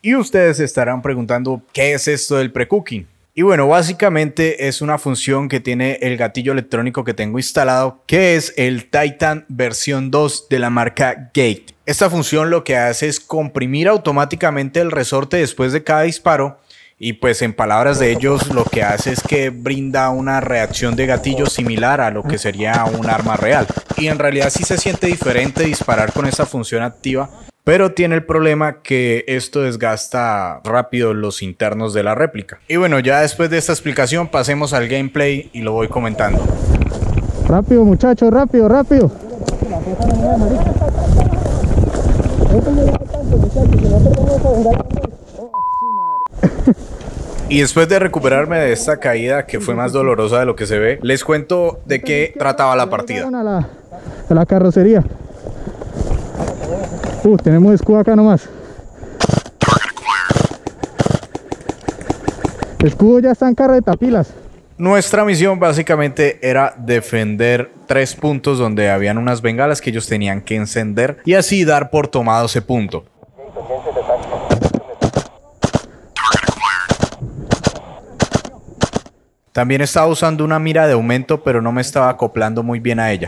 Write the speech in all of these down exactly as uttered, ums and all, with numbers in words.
Y ustedes se estarán preguntando, ¿qué es esto del pre-cooking? Y bueno, básicamente es una función que tiene el gatillo electrónico que tengo instalado, que es el Titan versión dos de la marca Gate. Esta función lo que hace es comprimir automáticamente el resorte después de cada disparo y pues en palabras de ellos lo que hace es que brinda una reacción de gatillo similar a lo que sería un arma real. Y en realidad sí se siente diferente disparar con esta función activa, pero tiene el problema que esto desgasta rápido los internos de la réplica. Y bueno, ya después de esta explicación pasemos al gameplay y lo voy comentando. Rápido muchachos, rápido, rápido. Y después de recuperarme de esta caída que fue más dolorosa de lo que se ve, les cuento de qué trataba la partida. A la, a la carrocería. Uh, tenemos escudo acá nomás. El escudo ya está en carretapilas. Nuestra misión básicamente era defender tres puntos donde habían unas bengalas que ellos tenían que encender y así dar por tomado ese punto. También estaba usando una mira de aumento, pero no me estaba acoplando muy bien a ella.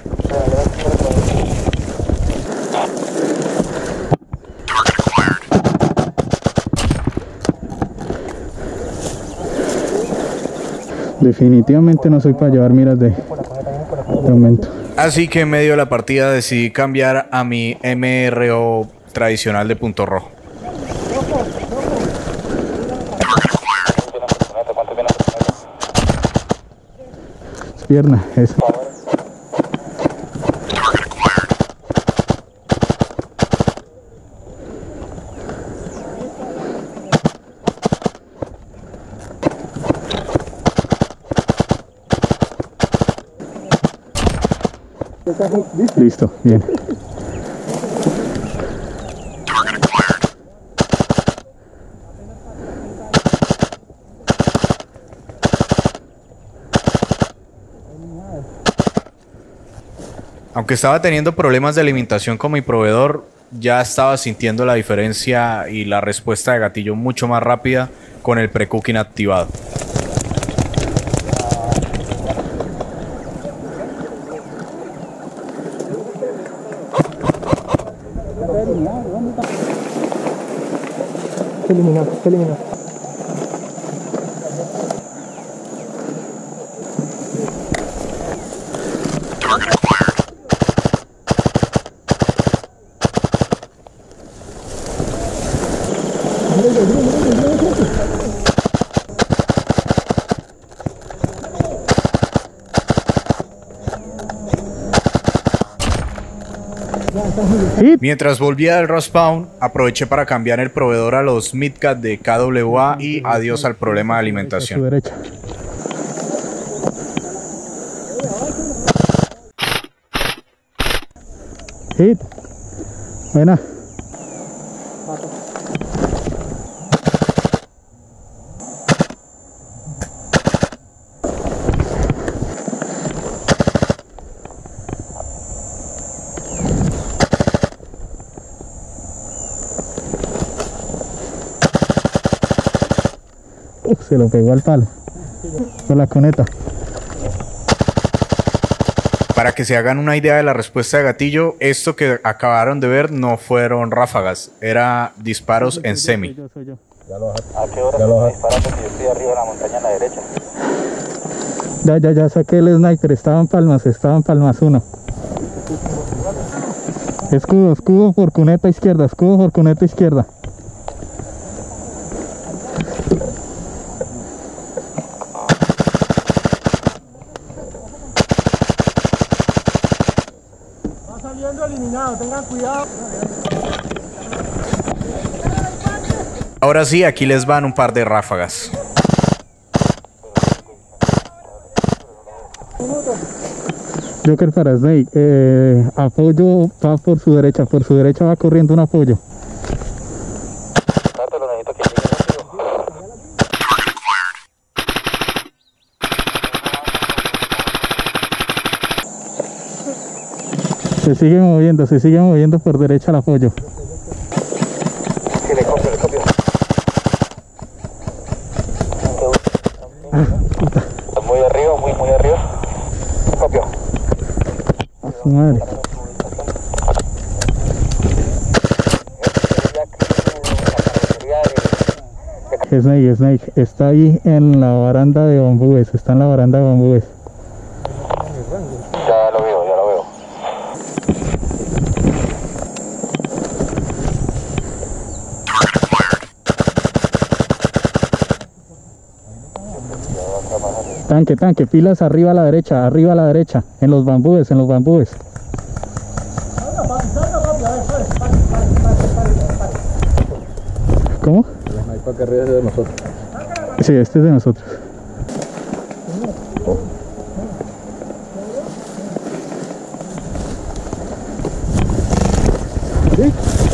Definitivamente no soy para llevar miras de, de aumento. Así que en medio de la partida decidí cambiar a mi M R O tradicional de punto rojo. Pierna, eso. Listo, bien. Aunque estaba teniendo problemas de alimentación con mi proveedor, ya estaba sintiendo la diferencia y la respuesta de gatillo mucho más rápida con el pre-cooking activado. Se eliminó, se eliminó. Mientras volvía del respawn, aproveché para cambiar el proveedor a los Midcat de K W A y adiós al problema de alimentación. Hit. Buena. Uf, se lo pegó al palo con la coneta. Para que se hagan una idea de la respuesta de gatillo, esto que acabaron de ver no fueron ráfagas, era disparos en semi. ¿A qué hora dispara? Porque yo estoy arriba de la montaña a la derecha. Ya, ya, ya saqué el sniper, estaban palmas, estaban palmas uno. Escudo, escudo por cuneta izquierda, escudo por cuneta izquierda. Va saliendo eliminado, tengan cuidado. Ahora sí, aquí les van un par de ráfagas. Joker para Snake, eh, apoyo va por su derecha, por su derecha va corriendo un apoyo. Se sigue moviendo, se sigue moviendo por derecha el apoyo. Sí, le copio, le copio. su madre. Snake, Snake, está ahí en la baranda de bambúes, está en la baranda de bambúes. Ya lo veo, ya lo veo. Tanque, tanque, filas arriba a la derecha, arriba a la derecha, en los bambúes, en los bambúes. ¿Cómo? El sniper que arriba es de nosotros. Sí, este es de nosotros. ¿Sí?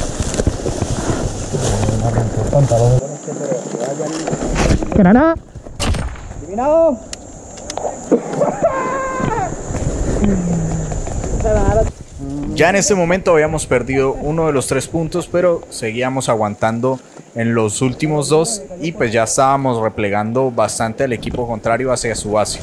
¡Granada! Eliminado. Ya en este momento habíamos perdido uno de los tres puntos, pero seguíamos aguantando en los últimos dos y pues ya estábamos replegando bastante al equipo contrario hacia su base.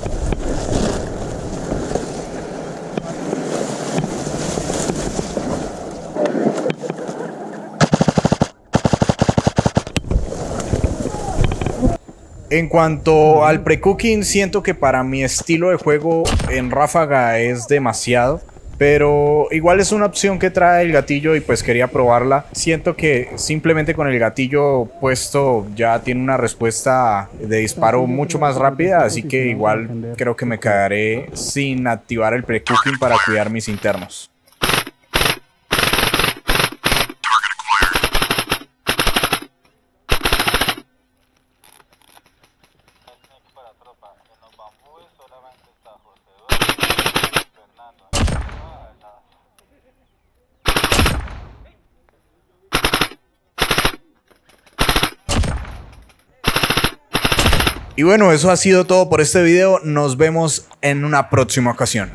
En cuanto al pre-cooking, siento que para mi estilo de juego en ráfaga es demasiado, pero igual es una opción que trae el gatillo y pues quería probarla. Siento que simplemente con el gatillo puesto ya tiene una respuesta de disparo mucho más rápida, así que igual creo que me quedaré sin activar el pre-cooking para cuidar mis internos. Y bueno, eso ha sido todo por este video. Nos vemos en una próxima ocasión.